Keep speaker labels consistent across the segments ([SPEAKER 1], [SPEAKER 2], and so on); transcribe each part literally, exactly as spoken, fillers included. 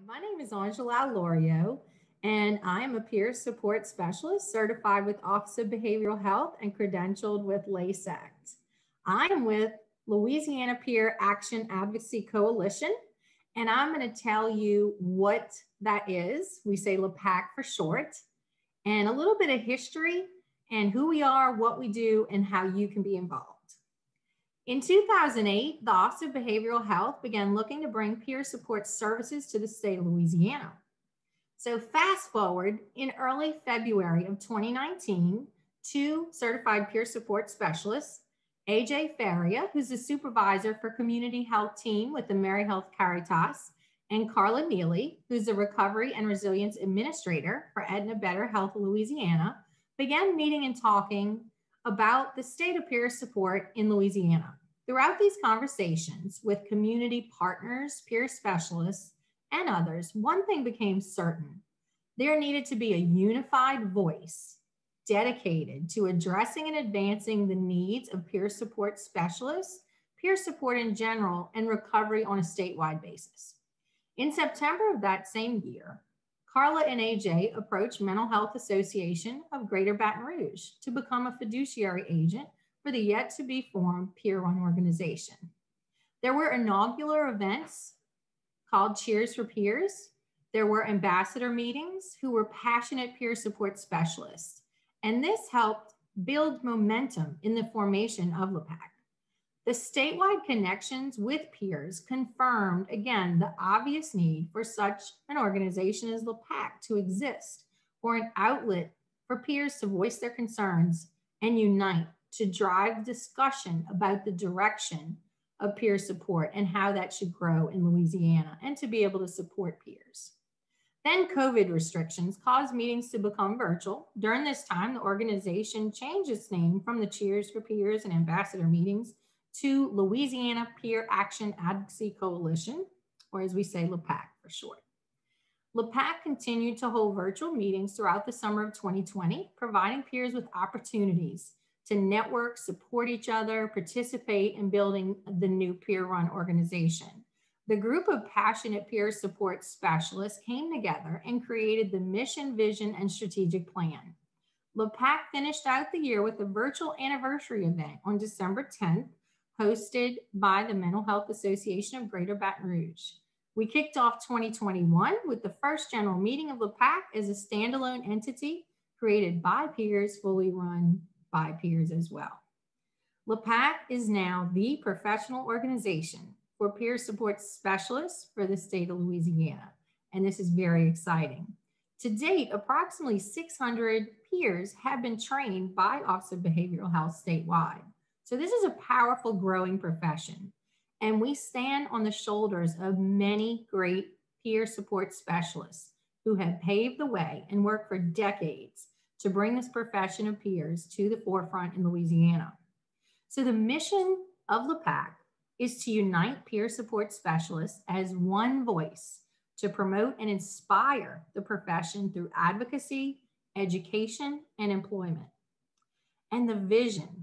[SPEAKER 1] My name is Angela Lorio, and I am a peer support specialist certified with Office of Behavioral Health and credentialed with LASACT. I am with Louisiana Peer Action Advocacy Coalition, and I'm going to tell you what that is. We say LAPAC for short, and a little bit of history and who we are, what we do, and how you can be involved. In two thousand eight, the Office of Behavioral Health began looking to bring peer support services to the state of Louisiana. So fast forward, in early February of twenty nineteen, two certified peer support specialists, A J Faria, who's the supervisor for community health team with the Mary Health Caritas, and Carla Neely, who's the recovery and resilience administrator for Aetna Better Health Louisiana, began meeting and talking about the state of peer support in Louisiana. Throughout these conversations with community partners, peer specialists, and others, one thing became certain. There needed to be a unified voice dedicated to addressing and advancing the needs of peer support specialists, peer support in general, and recovery on a statewide basis. In September of that same year, Carla and A J approached Mental Health Association of Greater Baton Rouge to become a fiduciary agent for the yet to be formed peer run organization. There were inaugural events called Cheers for Peers. There were ambassador meetings who were passionate peer support specialists. And this helped build momentum in the formation of LAPAC. The statewide connections with peers confirmed, again, the obvious need for such an organization as LAPAC to exist, for an outlet for peers to voice their concerns and unite to drive discussion about the direction of peer support and how that should grow in Louisiana and to be able to support peers. Then COVID restrictions caused meetings to become virtual. During this time, the organization changed its name from the Cheers for Peers and Ambassador meetings to Louisiana Peer Action Advocacy Coalition, or as we say, LAPAC for short. LAPAC continued to hold virtual meetings throughout the summer of twenty twenty, providing peers with opportunities to network, support each other, participate in building the new peer-run organization. The group of passionate peer support specialists came together and created the mission, vision, and strategic plan. LAPAC finished out the year with a virtual anniversary event on December tenth, hosted by the Mental Health Association of Greater Baton Rouge. We kicked off twenty twenty-one with the first general meeting of LAPAC as a standalone entity created by peers, fully run by peers as well. LAPAC is now the professional organization for peer support specialists for the state of Louisiana, and this is very exciting. To date, approximately six hundred peers have been trained by Office of Behavioral Health statewide. So this is a powerful, growing profession, and we stand on the shoulders of many great peer support specialists who have paved the way and worked for decades to bring this profession of peers to the forefront in Louisiana. So the mission of LAPAC is to unite peer support specialists as one voice to promote and inspire the profession through advocacy, education, and employment. And the vision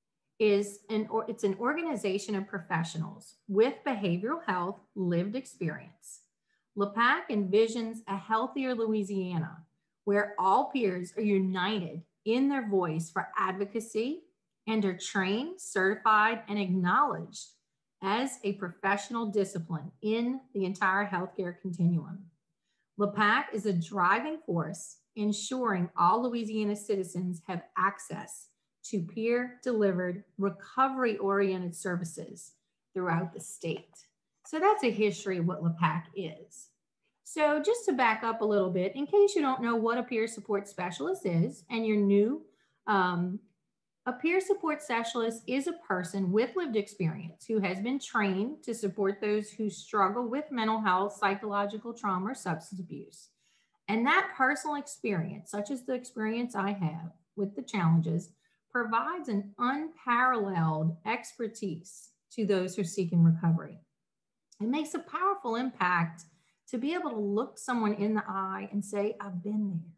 [SPEAKER 1] is an, or it's an organization of professionals with behavioral health lived experience. LAPAC envisions a healthier Louisiana where all peers are united in their voice for advocacy and are trained, certified, and acknowledged as a professional discipline in the entire healthcare continuum. LAPAC is a driving force ensuring all Louisiana citizens have access to peer-delivered, recovery-oriented services throughout the state. So that's a history of what LAPAC is. So just to back up a little bit, in case you don't know what a peer support specialist is and you're new, um, a peer support specialist is a person with lived experience who has been trained to support those who struggle with mental health, psychological trauma, or substance abuse. And that personal experience, such as the experience I have with the challenges, provides an unparalleled expertise to those who are seeking recovery. It makes a powerful impact to be able to look someone in the eye and say, I've been there.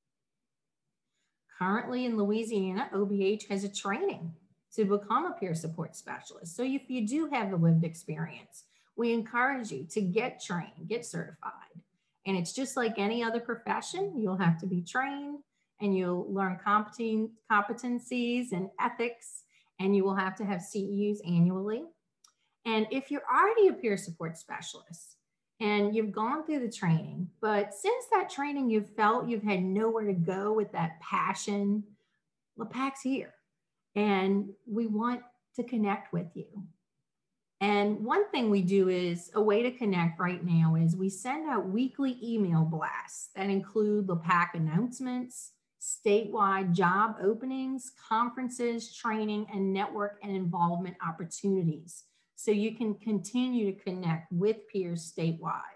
[SPEAKER 1] Currently in Louisiana, O B H has a training to become a peer support specialist. So if you do have the lived experience, we encourage you to get trained, get certified. And it's just like any other profession. You'll have to be trained and you'll learn competent, competencies and ethics, and you will have to have C E Us annually. And if you're already a peer support specialist and you've gone through the training, but since that training you've felt you've had nowhere to go with that passion, LEPAC's here. And we want to connect with you. And one thing we do is a way to connect right now is we send out weekly email blasts that include LEPAC announcements, statewide job openings, conferences, training, and network and involvement opportunities. So you can continue to connect with peers statewide.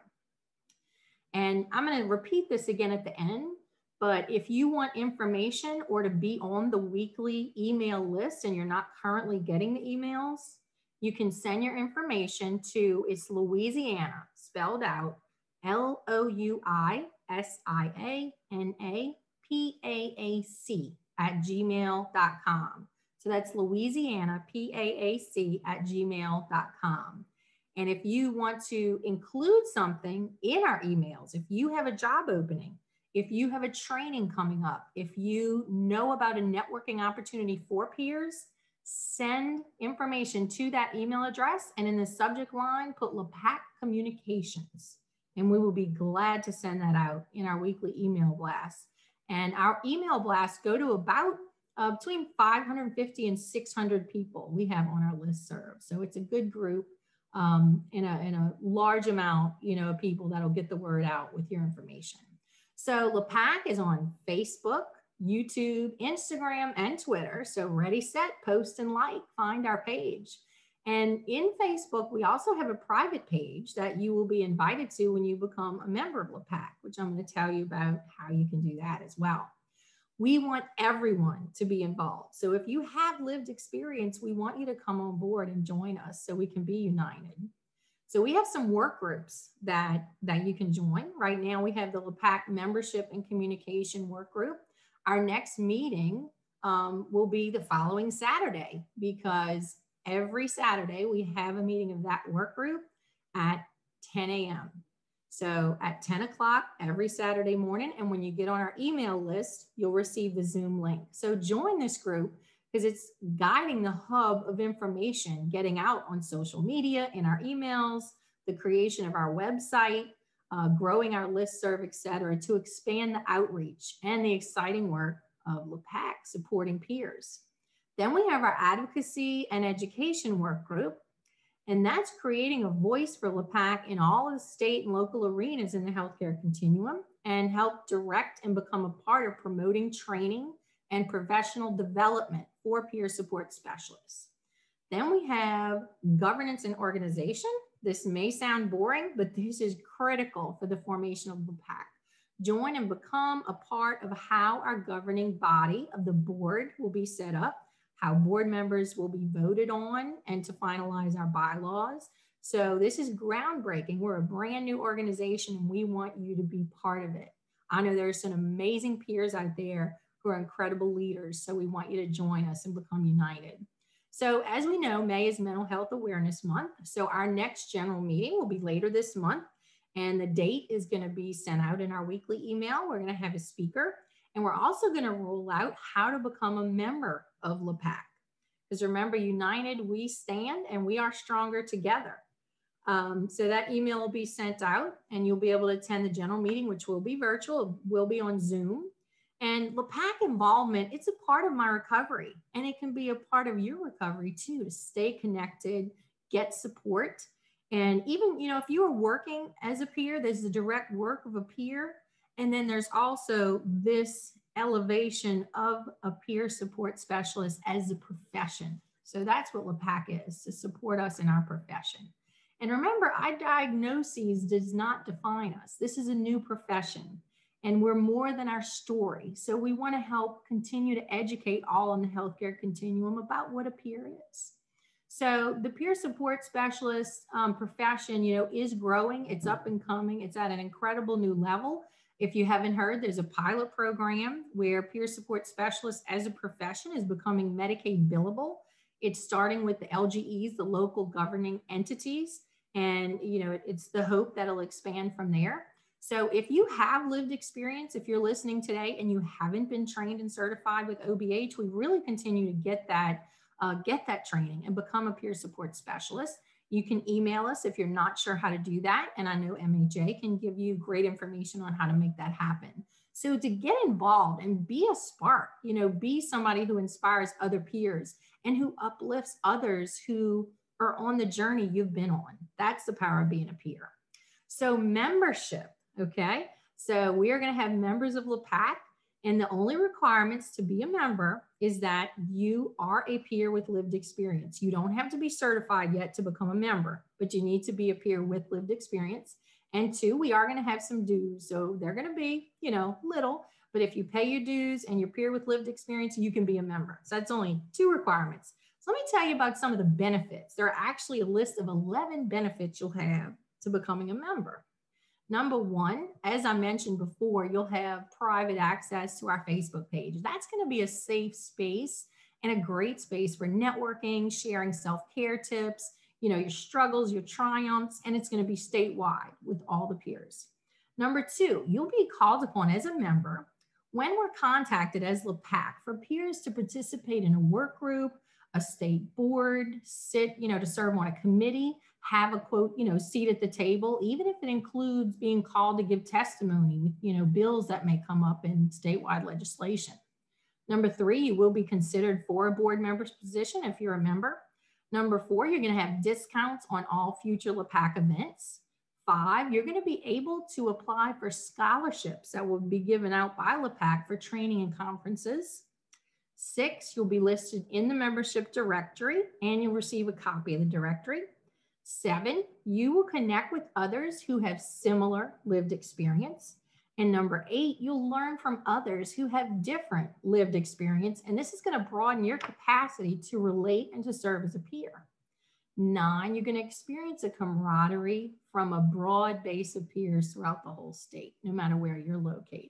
[SPEAKER 1] And I'm going to repeat this again at the end, but if you want information or to be on the weekly email list and you're not currently getting the emails, you can send your information to, it's Louisiana, spelled out L O U I S I A N A P A A C at gmail dot com. So that's Louisiana, P A A C at gmail dot com. And if you want to include something in our emails, if you have a job opening, if you have a training coming up, if you know about a networking opportunity for peers, send information to that email address and in the subject line, put LEPAC Communications. And we will be glad to send that out in our weekly email blasts. And our email blasts go to about uh, between five hundred fifty and six hundred people we have on our listserv. So it's a good group um, and, a, and a large amount, you know, of people that'll get the word out with your information. So LEPAC is on Facebook, YouTube, Instagram, and Twitter. So ready, set, post, and like, find our page. And in Facebook, we also have a private page that you will be invited to when you become a member of LEPAC, which I'm going to tell you about how you can do that as well. We want everyone to be involved. So if you have lived experience, we want you to come on board and join us so we can be united. So we have some work groups that, that you can join. Right now, we have the LEPAC Membership and Communication Work Group. Our next meeting um, will be the following Saturday, because every Saturday we have a meeting of that work group at ten A M So at ten o'clock every Saturday morning. And when you get on our email list, you'll receive the Zoom link. So join this group because it's guiding the hub of information, getting out on social media, in our emails, the creation of our website, uh, growing our listserv, et cetera, to expand the outreach and the exciting work of LEPAC supporting peers. Then we have our advocacy and education work group, and that's creating a voice for LEPAC in all the state and local arenas in the healthcare continuum and help direct and become a part of promoting training and professional development for peer support specialists. Then we have governance and organization. This may sound boring, but this is critical for the formation of LEPAC. Join and become a part of how our governing body of the board will be set up, how board members will be voted on, and to finalize our bylaws. So this is groundbreaking. We're a brand new organization and we want you to be part of it. I know there's some amazing peers out there who are incredible leaders. So we want you to join us and become united. So as we know, May is Mental Health Awareness Month. So our next general meeting will be later this month. And the date is going to be sent out in our weekly email. We're going to have a speaker. And we're also going to roll out how to become a member of LEPAC. Because remember, united we stand and we are stronger together. Um, so that email will be sent out and you'll be able to attend the general meeting, which will be virtual, will be on Zoom. And LEPAC involvement, it's a part of my recovery, and it can be a part of your recovery too, to stay connected, get support. And even, you know, if you are working as a peer, there's the direct work of a peer. And then there's also this elevation of a peer support specialist as a profession. So that's what LEPAC is, to support us in our profession. And remember, I diagnoses does not define us. This is a new profession. And we're more than our story. So we want to help continue to educate all in the healthcare continuum about what a peer is. So the peer support specialist um, profession, you know, is growing. It's up and coming. It's at an incredible new level. If you haven't heard, there's a pilot program where peer support specialists as a profession is becoming Medicaid billable. It's starting with the L G Es, the local governing entities. And, you know, it, it's the hope that it'll expand from there. So if you have lived experience, if you're listening today and you haven't been trained and certified with O B H, we really continue to get that, uh, get that training and become a peer support specialist. You can email us if you're not sure how to do that. And I know M H A can give you great information on how to make that happen. So to get involved and be a spark, you know, be somebody who inspires other peers and who uplifts others who are on the journey you've been on. That's the power of being a peer. So membership, okay? So we are going to have members of L P A C, and the only requirements to be a member is that you are a peer with lived experience. You don't have to be certified yet to become a member, but you need to be a peer with lived experience. And two, we are going to have some dues. So they're going to be, you know, little, but if you pay your dues and you're peer with lived experience, you can be a member. So that's only two requirements. So let me tell you about some of the benefits. There are actually a list of eleven benefits you'll have to becoming a member. Number one, as I mentioned before, you'll have private access to our Facebook page. That's going to be a safe space and a great space for networking, sharing self-care tips, you know, your struggles, your triumphs, and it's going to be statewide with all the peers. Number two, you'll be called upon as a member when we're contacted as L P A C for peers to participate in a work group, a state board, sit, you know, to serve on a committee, have a quote, you know, seat at the table, even if it includes being called to give testimony with, you know, bills that may come up in statewide legislation. Number three, you will be considered for a board member's position if you're a member. Number four, you're going to have discounts on all future L P A C events. Five, you're going to be able to apply for scholarships that will be given out by L P A C for training and conferences. Six, you'll be listed in the membership directory and you'll receive a copy of the directory. Seven, you will connect with others who have similar lived experience. And number eight, you'll learn from others who have different lived experience. And this is going to broaden your capacity to relate and to serve as a peer. Nine, you're going to experience a camaraderie from a broad base of peers throughout the whole state, no matter where you're located.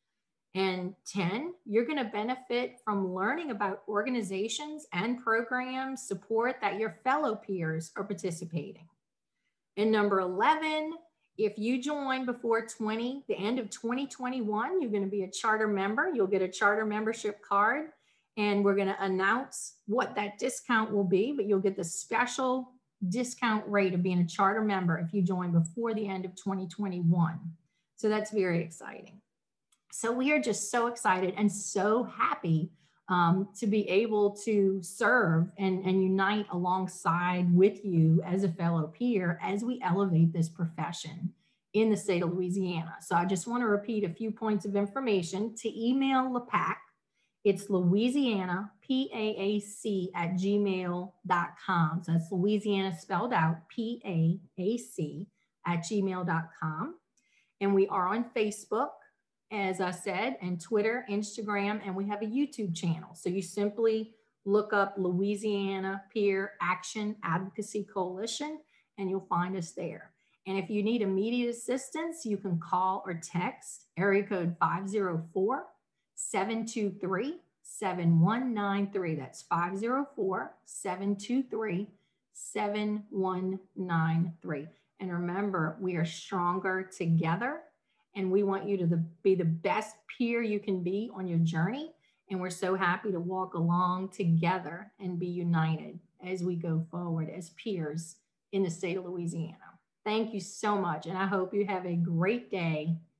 [SPEAKER 1] And ten, you're going to benefit from learning about organizations and programs support that your fellow peers are participating. And number eleven, if you join before twenty, the end of twenty twenty-one, you're going to be a charter member. You'll get a charter membership card, and we're going to announce what that discount will be, but you'll get the special discount rate of being a charter member if you join before the end of twenty twenty-one. So that's very exciting. So we are just so excited and so happy um, to be able to serve and, and unite alongside with you as a fellow peer as we elevate this profession in the state of Louisiana. So I just want to repeat a few points of information. To email L P A C, it's Louisiana, P A A C at gmail dot com. So that's Louisiana spelled out, P A A C at gmail dot com. And we are on Facebook, as I said, and Twitter, Instagram, and we have a YouTube channel. So you simply look up Louisiana Peer Action Advocacy Coalition, and you'll find us there. And if you need immediate assistance, you can call or text area code five zero four, seven two three, seven one nine three. That's five zero four, seven two three, seven one nine three. And remember, we are stronger together. And we want you to the, be the best peer you can be on your journey. And we're so happy to walk along together and be united as we go forward as peers in the state of Louisiana. Thank you so much. And I hope you have a great day